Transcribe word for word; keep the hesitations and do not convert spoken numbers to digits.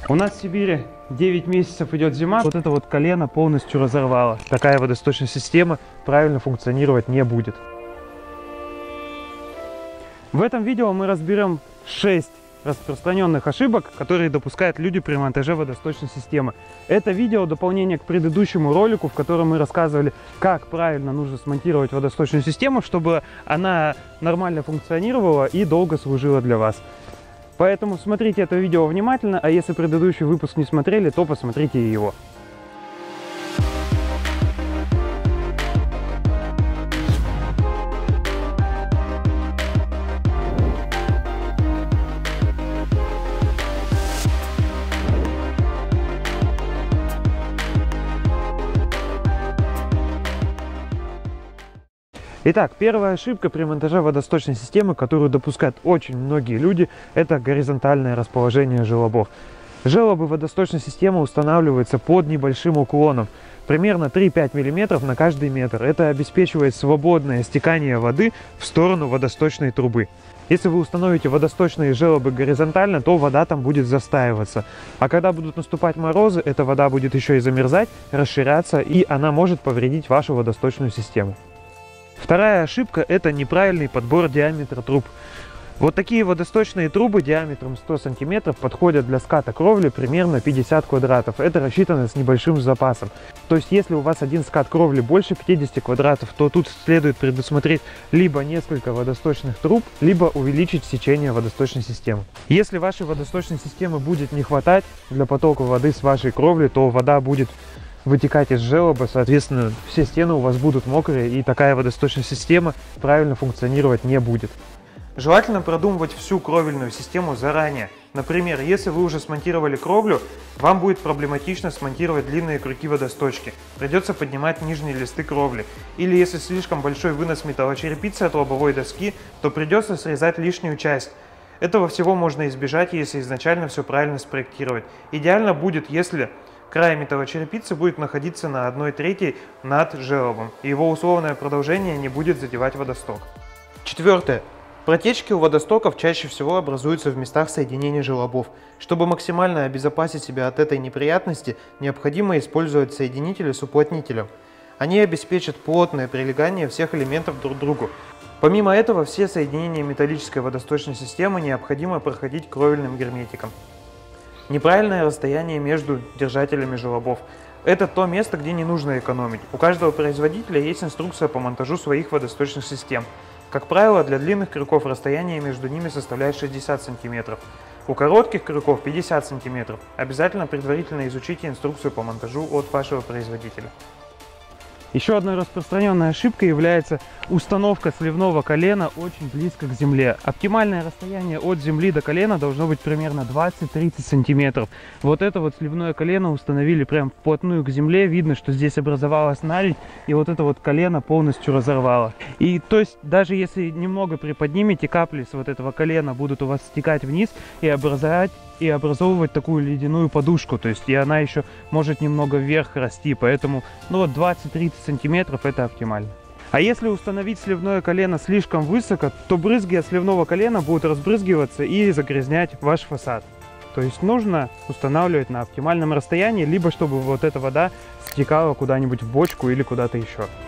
У нас в Сибири девять месяцев идет зима, вот это вот колено полностью разорвало. Такая водосточная система правильно функционировать не будет. В этом видео мы разберем шесть распространенных ошибок, которые допускают люди при монтаже водосточной системы. Это видео дополнение к предыдущему ролику, в котором мы рассказывали, как правильно нужно смонтировать водосточную систему, чтобы она нормально функционировала и долго служила для вас. Поэтому смотрите это видео внимательно, а если предыдущий выпуск не смотрели, то посмотрите и его. Итак, первая ошибка при монтаже водосточной системы, которую допускают очень многие люди, это горизонтальное расположение желобов. Желобы водосточной системы устанавливаются под небольшим уклоном, примерно три-пять миллиметров на каждый метр. Это обеспечивает свободное стекание воды в сторону водосточной трубы. Если вы установите водосточные желобы горизонтально, то вода там будет застаиваться. А когда будут наступать морозы, эта вода будет еще и замерзать, расширяться, и она может повредить вашу водосточную систему. Вторая ошибка – это неправильный подбор диаметра труб. Вот такие водосточные трубы диаметром сто сантиметров подходят для ската кровли примерно пятьдесят квадратов. Это рассчитано с небольшим запасом. То есть, если у вас один скат кровли больше пятидесяти квадратов, то тут следует предусмотреть либо несколько водосточных труб, либо увеличить сечение водосточной системы. Если вашей водосточной системы будет не хватать для потока воды с вашей кровли, то вода будет вытекать из желоба, соответственно, все стены у вас будут мокрые, и такая водосточная система правильно функционировать не будет. Желательно продумывать всю кровельную систему заранее. Например, если вы уже смонтировали кровлю, вам будет проблематично смонтировать длинные крюки водосточки. Придется поднимать нижние листы кровли. Или если слишком большой вынос металлочерепицы от лобовой доски, то придется срезать лишнюю часть. Этого всего можно избежать, если изначально все правильно спроектировать. Идеально будет, если край металлочерепицы будет находиться на одной трети над желобом, и его условное продолжение не будет задевать водосток. Четвертое. Протечки у водостоков чаще всего образуются в местах соединения желобов. Чтобы максимально обезопасить себя от этой неприятности, необходимо использовать соединители с уплотнителем. Они обеспечат плотное прилегание всех элементов друг к другу. Помимо этого, все соединения металлической водосточной системы необходимо проходить кровельным герметиком. Неправильное расстояние между держателями желобов. Это то место, где не нужно экономить. У каждого производителя есть инструкция по монтажу своих водосточных систем. Как правило, для длинных крюков расстояние между ними составляет шестьдесят сантиметров. У коротких крюков пятьдесят сантиметров. Обязательно предварительно изучите инструкцию по монтажу от вашего производителя. Еще одной распространенной ошибкой является установка сливного колена очень близко к земле. Оптимальное расстояние от земли до колена должно быть примерно двадцать-тридцать сантиметров. Вот это вот сливное колено установили прям вплотную к земле. Видно, что здесь образовалась наледь, и вот это вот колено полностью разорвало. И то есть даже если немного приподнимете, капли с вот этого колена будут у вас стекать вниз и образовать и образовывать такую ледяную подушку, то есть и она еще может немного вверх расти, поэтому ну вот двадцать-тридцать сантиметров это оптимально. А если установить сливное колено слишком высоко, то брызги от сливного колена будут разбрызгиваться и загрязнять ваш фасад. То есть нужно устанавливать на оптимальном расстоянии, либо чтобы вот эта вода стекала куда-нибудь в бочку или куда-то еще.